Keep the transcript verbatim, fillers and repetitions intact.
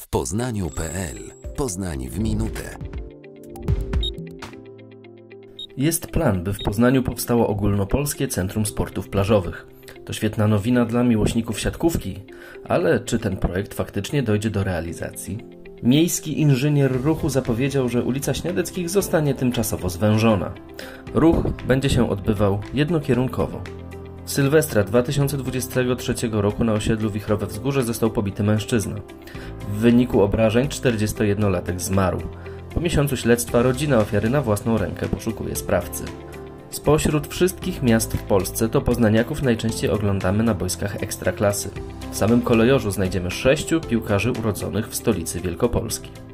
Poznaniu kropka pe el. Poznań w minutę. Jest plan, by w Poznaniu powstało ogólnopolskie Centrum Sportów Plażowych. To świetna nowina dla miłośników siatkówki, ale czy ten projekt faktycznie dojdzie do realizacji? Miejski inżynier ruchu zapowiedział, że ulica Śniadeckich zostanie tymczasowo zwężona. Ruch będzie się odbywał jednokierunkowo. Sylwestra dwa tysiące dwudziestego trzeciego roku na osiedlu Wichrowe Wzgórze został pobity mężczyzna. W wyniku obrażeń czterdziestojednolatek zmarł. Po miesiącu śledztwa rodzina ofiary na własną rękę poszukuje sprawcy. Spośród wszystkich miast w Polsce to poznaniaków najczęściej oglądamy na boiskach ekstraklasy. W samym Kolejorzu znajdziemy sześciu piłkarzy urodzonych w stolicy Wielkopolski.